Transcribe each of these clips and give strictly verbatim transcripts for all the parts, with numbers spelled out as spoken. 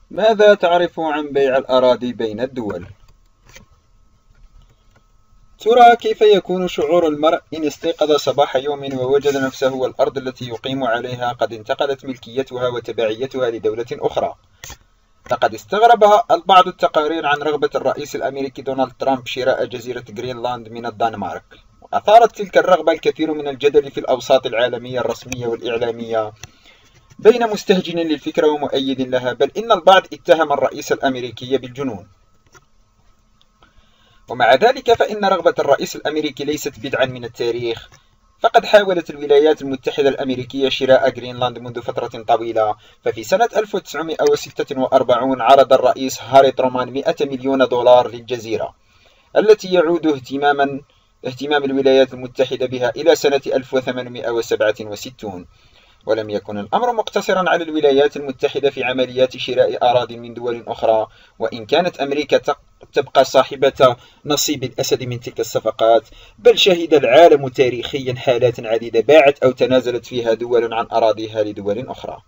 ماذا تعرف عن بيع الأراضي بين الدول؟ ترى كيف يكون شعور المرء إن استيقظ صباح يوم ووجد نفسه والأرض التي يقيم عليها قد انتقلت ملكيتها وتبعيتها لدولة أخرى؟ لقد استغرب بعض التقارير عن رغبة الرئيس الأمريكي دونالد ترامب شراء جزيرة جرينلاند من الدنمارك، وأثارت تلك الرغبة الكثير من الجدل في الأوساط العالمية الرسمية والإعلامية بين مستهجن للفكرة ومؤيد لها، بل إن البعض اتهم الرئيس الأمريكي بالجنون. ومع ذلك فإن رغبة الرئيس الأمريكي ليست بدعا من التاريخ، فقد حاولت الولايات المتحدة الأمريكية شراء جرينلاند منذ فترة طويلة. ففي سنة ألف وتسعمائة وستة وأربعين عرض الرئيس هاري ترومان مئة مليون دولار للجزيرة، التي يعود اهتماما اهتمام الولايات المتحدة بها إلى سنة ألف وثمانمائة وسبعة وستين. ولم يكن الأمر مقتصرا على الولايات المتحدة في عمليات شراء أراضٍ من دول أخرى، وإن كانت أمريكا تبقى صاحبة نصيب الأسد من تلك الصفقات، بل شهد العالم تاريخيا حالات عديدة باعت أو تنازلت فيها دول عن أراضيها لدول أخرى.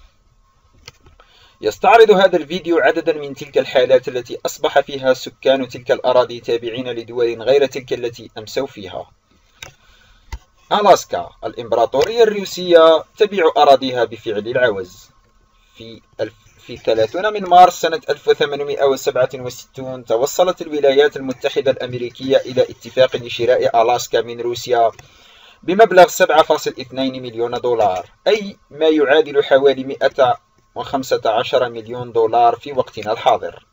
يستعرض هذا الفيديو عددا من تلك الحالات التي أصبح فيها سكان تلك الأراضي تابعين لدول غير تلك التي أمسوا فيها. ألاسكا، الإمبراطورية الروسية تبيع أراضيها بفعل العوز. في في ثلاثين من مارس سنة ألف وثمانمائة وسبعة وستين توصلت الولايات المتحدة الأمريكية إلى اتفاق لشراء ألاسكا من روسيا بمبلغ سبعة فاصلة اثنين مليون دولار، أي ما يعادل حوالي مئة وخمسة عشر مليون دولار في وقتنا الحاضر.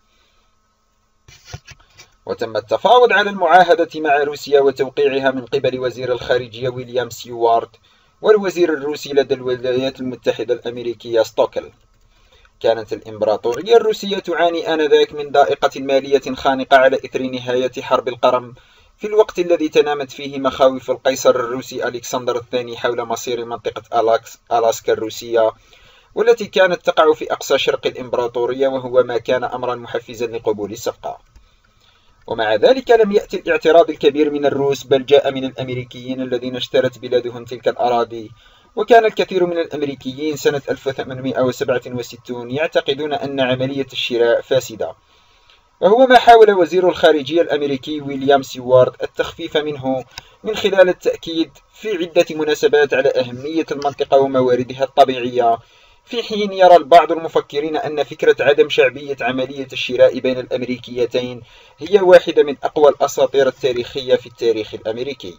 وتم التفاوض على المعاهدة مع روسيا وتوقيعها من قبل وزير الخارجية ويليام سيوارد والوزير الروسي لدى الولايات المتحدة الأمريكية ستوكل. كانت الإمبراطورية الروسية تعاني آنذاك من ضائقة مالية خانقة على إثر نهاية حرب القرم، في الوقت الذي تنامت فيه مخاوف القيصر الروسي ألكسندر الثاني حول مصير منطقة ألاسكا الروسية، والتي كانت تقع في أقصى شرق الإمبراطورية، وهو ما كان أمرا محفزا لقبول الصفقة. ومع ذلك لم يأتي الاعتراض الكبير من الروس، بل جاء من الأمريكيين الذين اشترت بلادهم تلك الأراضي. وكان الكثير من الأمريكيين سنة ألف وثمانمائة وسبعة وستين يعتقدون أن عملية الشراء فاسدة، وهو ما حاول وزير الخارجية الأمريكي ويليام سيوارد التخفيف منه من خلال التأكيد في عدة مناسبات على أهمية المنطقة ومواردها الطبيعية، في حين يرى البعض المفكرين أن فكرة عدم شعبية عملية الشراء بين الأمريكيتين هي واحدة من أقوى الأساطير التاريخية في التاريخ الأمريكي.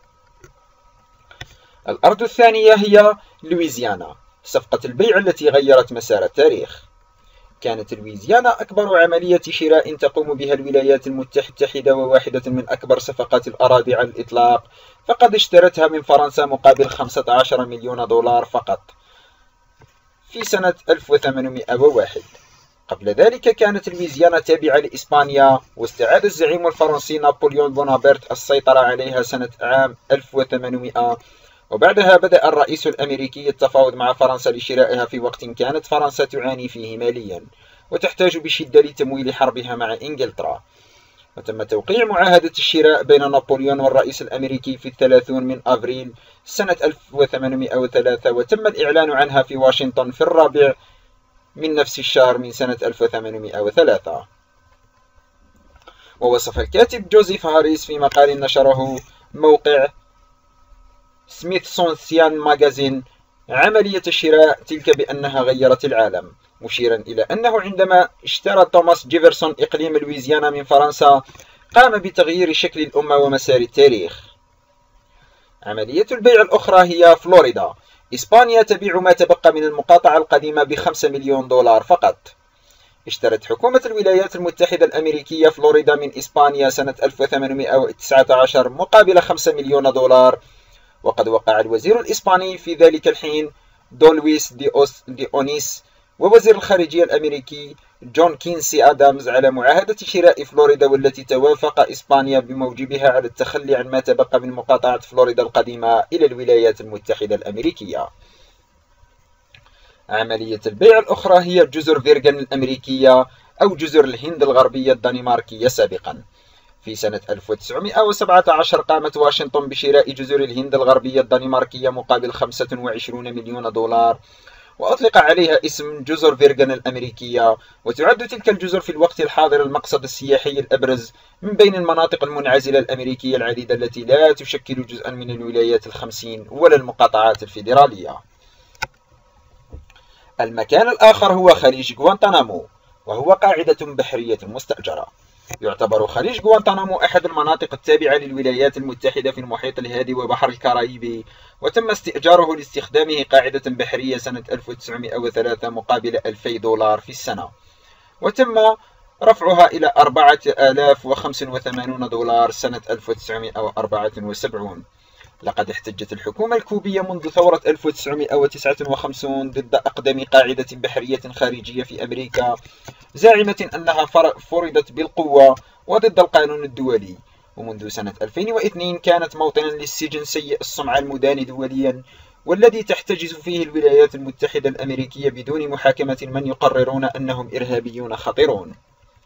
الأرض الثانية هي لويزيانا، صفقة البيع التي غيرت مسار التاريخ. كانت لويزيانا أكبر عملية شراء تقوم بها الولايات المتحدة وواحدة من أكبر صفقات الأراضي على الإطلاق، فقد اشترتها من فرنسا مقابل خمسة عشر مليون دولار فقط في سنة ألف وثمانمائة وواحد. قبل ذلك كانت لويزيانا تابعة لإسبانيا، واستعاد الزعيم الفرنسي نابليون بونابرت السيطرة عليها سنة عام ألف وثمانمائة، وبعدها بدأ الرئيس الأمريكي التفاوض مع فرنسا لشرائها في وقت كانت فرنسا تعاني فيه ماليا وتحتاج بشدة لتمويل حربها مع إنجلترا. وتم توقيع معاهدة الشراء بين نابليون والرئيس الأمريكي في الثلاثين من أفريل سنة ألف وثمانمائة وثلاثة، وتم الإعلان عنها في واشنطن في الرابع من نفس الشهر من سنة ألف وثمانمائة وثلاثة. ووصف الكاتب جوزيف هاريس في مقال نشره موقع سميثسونيان ماغازين عملية الشراء تلك بأنها غيرت العالم، مشيرا إلى أنه عندما اشترى توماس جيفرسون إقليم لويزيانا من فرنسا قام بتغيير شكل الأمة ومسار التاريخ. عملية البيع الأخرى هي فلوريدا. إسبانيا تبيع ما تبقى من المقاطعة القديمة بخمسة مليون دولار فقط. اشترت حكومة الولايات المتحدة الأمريكية فلوريدا من إسبانيا سنة ألف وثمانمائة وتسعة عشر مقابل خمسة مليون دولار، وقد وقع الوزير الإسباني في ذلك الحين دون لويس دي, دي أونيس ووزير الخارجية الأمريكي جون كينسي آدامز على معاهدة شراء فلوريدا، والتي توافق إسبانيا بموجبها على التخلي عن ما تبقى من مقاطعة فلوريدا القديمة إلى الولايات المتحدة الأمريكية. عملية البيع الأخرى هي جزر فيرغن الأمريكية أو جزر الهند الغربية الدنماركية سابقا. في سنة ألف وتسعمائة وسبعة عشر قامت واشنطن بشراء جزر الهند الغربية الدنماركية مقابل خمسة وعشرين مليون دولار، وأطلق عليها اسم جزر فيرغن الأمريكية. وتعد تلك الجزر في الوقت الحاضر المقصد السياحي الأبرز من بين المناطق المنعزلة الأمريكية العديدة التي لا تشكل جزءا من الولايات الخمسين ولا المقاطعات الفيدرالية. المكان الآخر هو خليج غوانتنامو، وهو قاعدة بحرية مستأجرة. يعتبر خليج غوانتنامو أحد المناطق التابعة للولايات المتحدة في المحيط الهادي وبحر الكاريبي، وتم استئجاره لاستخدامه قاعدة بحرية سنة ألف وتسعمائة وثلاثة مقابل ألفي دولار في السنة، وتم رفعها إلى أربعة آلاف وخمسة وثمانين دولار سنة ألف وتسعمائة وأربعة وسبعين. لقد احتجت الحكومة الكوبية منذ ثورة ألف وتسعمائة وتسعة وخمسين ضد أقدم قاعدة بحرية خارجية في أمريكا، زاعمة أنها فرضت بالقوة وضد القانون الدولي. ومنذ سنة ألفين واثنين كانت موطنا للسجن سيء السمعة المدان دوليا، والذي تحتجز فيه الولايات المتحدة الأمريكية بدون محاكمة من يقررون أنهم إرهابيون خطيرون.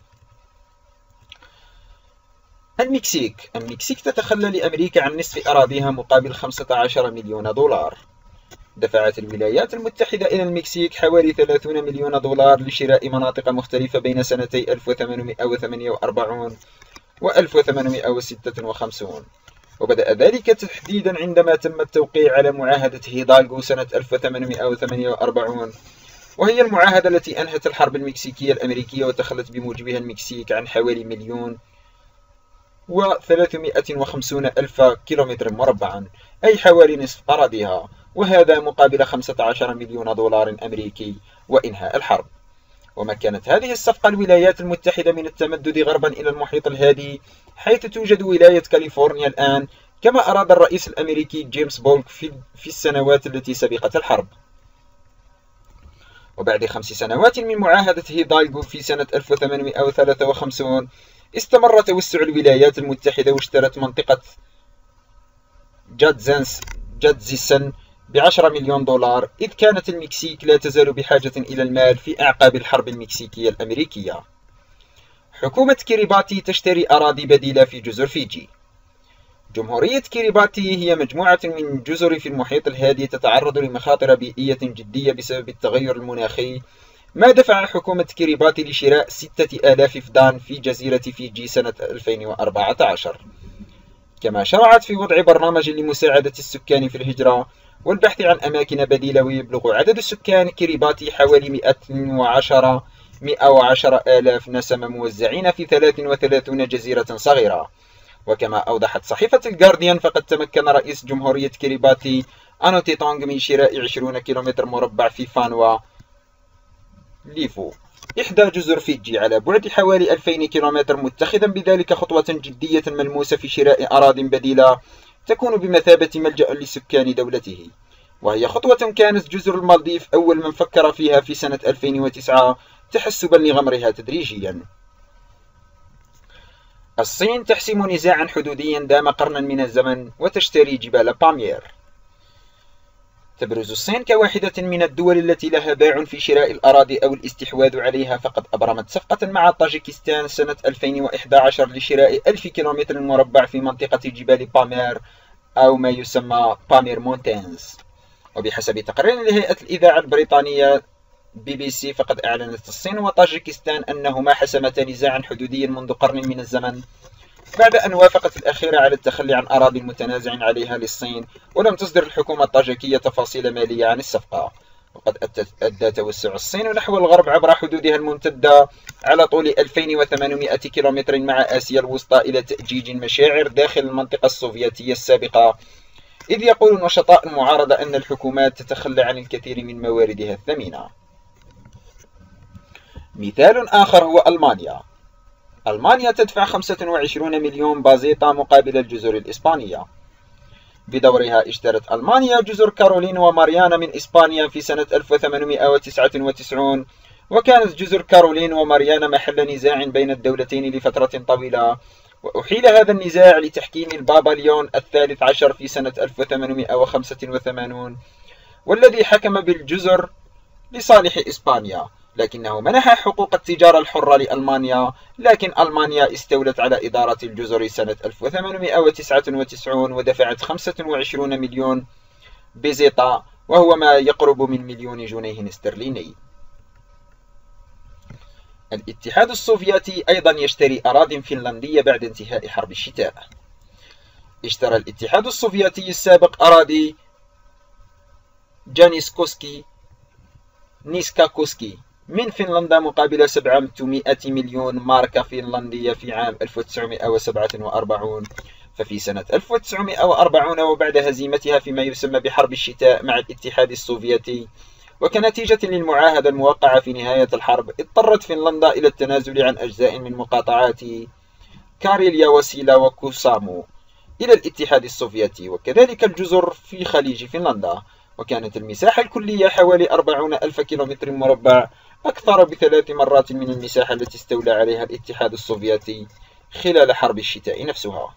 المكسيك المكسيك تتخلى لأمريكا عن نصف أراضيها مقابل خمسة عشر مليون دولار. دفعت الولايات المتحدة إلى المكسيك حوالي ثلاثين مليون دولار لشراء مناطق مختلفة بين سنتي ألف وثمانمائة وثمانية وأربعين و ألف وثمانمائة وستة وخمسين، وبدأ ذلك تحديدا عندما تم التوقيع على معاهدة هيدالغو سنة ألف وثمانمائة وثمانية وأربعين، وهي المعاهدة التي أنهت الحرب المكسيكية الأمريكية وتخلت بموجبها المكسيك عن حوالي مليون وثلاثمائة وخمسين ألف كيلومتر مربعا، أي حوالي نصف أراضيها، وهذا مقابل خمسة عشر مليون دولار أمريكي وإنهاء الحرب. ومكنت هذه الصفقة الولايات المتحدة من التمدد غربا إلى المحيط الهادي، حيث توجد ولاية كاليفورنيا الآن كما أراد الرئيس الأمريكي جيمس بولك في السنوات التي سبقت الحرب. وبعد خمس سنوات من معاهدة هيدالغو في سنة ألف وثمانمائة وثلاثة وخمسين استمر توسع الولايات المتحدة واشترت منطقة جادزنس جادزيسن بعشرة مليون دولار، إذ كانت المكسيك لا تزال بحاجة إلى المال في أعقاب الحرب المكسيكية الأمريكية. حكومة كيريباتي تشتري أراضي بديلة في جزر فيجي. جمهورية كيريباتي هي مجموعة من جزر في المحيط الهادي تتعرض لمخاطر بيئية جدية بسبب التغير المناخي، ما دفع حكومة كيريباتي لشراء ستة آلاف فدان في جزيرة فيجي سنة ألفين وأربعة عشر. كما شرعت في وضع برنامج لمساعدة السكان في الهجرة والبحث عن أماكن بديلة، ويبلغ عدد السكان كيريباتي حوالي مئة وعشرة آلاف نسمة موزعين في ثلاث وثلاثين جزيرة صغيرة. وكما أوضحت صحيفة الجارديان، فقد تمكن رئيس جمهورية كيريباتي أنوتي تونغ من شراء عشرين كيلومتر مربع في فانوا ليفو، إحدى جزر فيجي على بعد حوالي ألفين كيلومتر، متخذا بذلك خطوة جدية ملموسة في شراء أراضٍ بديلة تكون بمثابة ملجأ لسكان دولته. وهي خطوة كانت جزر المالديف أول من فكر فيها في سنة ألفين وتسعة تحسبا لغمرها تدريجيا. الصين تحسم نزاعا حدوديا دام قرنا من الزمن وتشتري جبال بامير. تبرز الصين كواحدة من الدول التي لها باع في شراء الأراضي أو الاستحواذ عليها، فقد أبرمت صفقة مع طاجيكستان سنة ألفين وإحدى عشر لشراء ألف كيلومتر مربع في منطقة جبال بامير أو ما يسمى بامير مونتينز. وبحسب تقرير لهيئة الإذاعة البريطانية بي بي سي، فقد أعلنت الصين وطاجيكستان أنهما حسمتا نزاعا حدوديا منذ قرن من الزمن، بعد أن وافقت الأخيرة على التخلي عن أراضي متنازع عليها للصين، ولم تصدر الحكومة الطاجيكية تفاصيل مالية عن الصفقة. وقد أدى توسع الصين نحو الغرب عبر حدودها الممتدة على طول ألفين وثمانمائة كيلومتر مع آسيا الوسطى إلى تأجيج مشاعر داخل المنطقة السوفيتية السابقة، إذ يقول نشطاء المعارضة أن الحكومات تتخلى عن الكثير من مواردها الثمينة. مثال آخر هو ألمانيا. ألمانيا تدفع خمسة وعشرين مليون بازيطة مقابل الجزر الإسبانية. بدورها اشترت ألمانيا جزر كارولين وماريانا من إسبانيا في سنة ألف وثمانمائة وتسعة وتسعين، وكانت جزر كارولين وماريانا محل نزاع بين الدولتين لفترة طويلة، وأحيل هذا النزاع لتحكيم البابا ليون الثالث عشر في سنة ألف وثمانمائة وخمسة وثمانين، والذي حكم بالجزر لصالح إسبانيا، لكنه منح حقوق التجارة الحرة لألمانيا، لكن ألمانيا استولت على إدارة الجزر سنة ألف وثمانمائة وتسعة وتسعين ودفعت خمسة وعشرين مليون بيزيطة وهو ما يقرب من مليون جنيه استرليني. الاتحاد السوفيتي أيضا يشتري أراضٍ فنلندية بعد انتهاء حرب الشتاء. اشترى الاتحاد السوفيتي السابق أراضي جانيسكوسكي نيسكاكوسكي من فنلندا مقابل سبعمائة مليون ماركة فنلندية في عام ألف وتسعمائة وسبعة وأربعين. ففي سنة ألف وتسعمائة وأربعين وبعد هزيمتها فيما يسمى بحرب الشتاء مع الاتحاد السوفيتي، وكنتيجة للمعاهدة الموقعة في نهاية الحرب، اضطرت فنلندا إلى التنازل عن أجزاء من مقاطعات كاريليا وسيلا وكوسامو إلى الاتحاد السوفيتي، وكذلك الجزر في خليج فنلندا. وكانت المساحة الكلية حوالي أربعين ألف كيلومتر مربع، أكثر بثلاث مرات من المساحة التي استولى عليها الاتحاد السوفيتي خلال حرب الشتاء نفسها.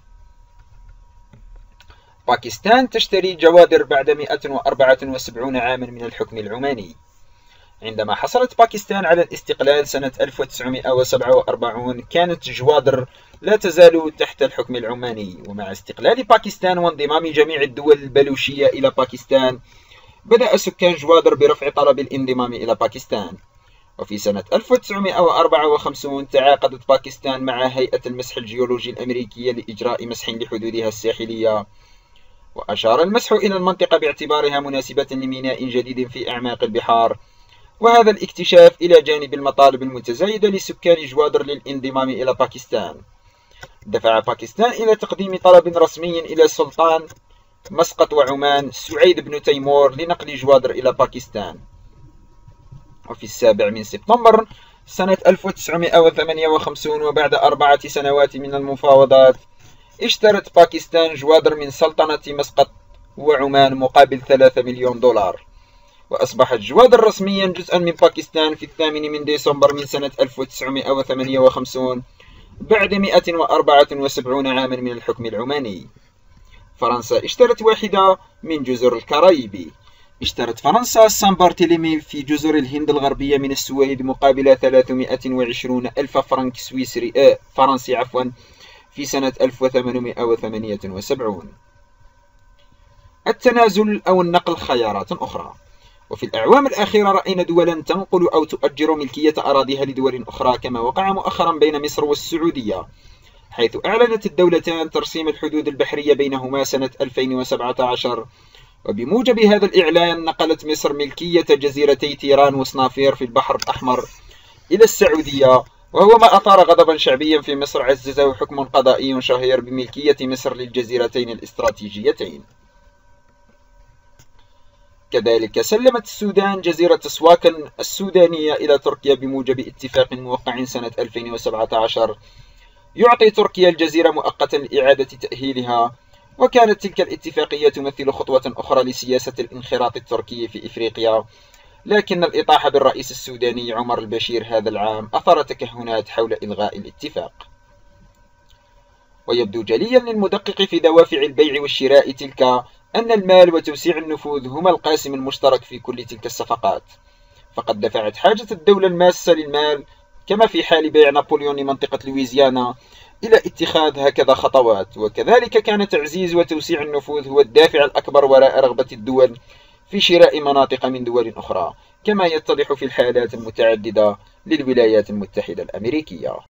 باكستان تشتري جوادر بعد مئة وأربعة وسبعين عاما من الحكم العماني. عندما حصلت باكستان على الاستقلال سنة ألف وتسعمائة وسبعة وأربعين كانت جوادر لا تزال تحت الحكم العماني، ومع استقلال باكستان وانضمام جميع الدول البلوشية إلى باكستان بدأ سكان جوادر برفع طلب الانضمام إلى باكستان. وفي سنة ألف وتسعمائة وأربعة وخمسين تعاقدت باكستان مع هيئة المسح الجيولوجي الأمريكية لإجراء مسح لحدودها الساحلية، وأشار المسح إلى المنطقة باعتبارها مناسبة لميناء جديد في أعماق البحار. وهذا الاكتشاف إلى جانب المطالب المتزايدة لسكان جوادر للانضمام إلى باكستان دفع باكستان إلى تقديم طلب رسمي إلى سلطان مسقط وعمان سعيد بن تيمور لنقل جوادر إلى باكستان. وفي السابع من سبتمبر سنة ألف وتسعمائة وثمانية وخمسين وبعد أربعة سنوات من المفاوضات اشترت باكستان جوادر من سلطنة مسقط وعمان مقابل ثلاثة مليون دولار، وأصبحت جوادر رسميا جزءا من باكستان في الثامن من ديسمبر من سنة ألف وتسعمائة وثمانية وخمسين بعد مئة وأربعة وسبعين عاما من الحكم العماني. فرنسا اشترت واحدة من جزر الكاريبي. اشترت فرنسا سان بارتيليمي في جزر الهند الغربية من السويد مقابل ثلاثمائة وعشرين ألف فرنك سويسري آه فرنسي عفوا في سنة ألف وثمانمائة وثمانية وسبعين. التنازل أو النقل خيارات أخرى. وفي الأعوام الأخيرة رأينا دولا تنقل أو تؤجر ملكية أراضيها لدول أخرى، كما وقع مؤخرا بين مصر والسعودية، حيث أعلنت الدولتان ترسيم الحدود البحرية بينهما سنة ألفين وسبعة عشر. وبموجب هذا الإعلان نقلت مصر ملكية جزيرتي تيران وصنافير في البحر الأحمر إلى السعودية، وهو ما أثار غضبا شعبيا في مصر عززه حكم قضائي شهير بملكية مصر للجزيرتين الاستراتيجيتين. كذلك سلمت السودان جزيرة سواكن السودانية إلى تركيا بموجب اتفاق موقع سنة ألفين وسبعة عشر يعطي تركيا الجزيرة مؤقتا لإعادة تأهيلها. وكانت تلك الاتفاقية تمثل خطوة أخرى لسياسة الانخراط التركي في إفريقيا، لكن الإطاحة بالرئيس السوداني عمر البشير هذا العام أثار تكهنات حول إلغاء الاتفاق. ويبدو جليا للمدقق في دوافع البيع والشراء تلك أن المال وتوسيع النفوذ هما القاسم المشترك في كل تلك الصفقات، فقد دفعت حاجة الدولة الماسة للمال كما في حال بيع نابليون لمنطقة لويزيانا إلى اتخاذ هكذا خطوات. وكذلك كان تعزيز وتوسيع النفوذ هو الدافع الأكبر وراء رغبة الدول في شراء مناطق من دول أخرى، كما يتضح في الحالات المتعددة للولايات المتحدة الأمريكية.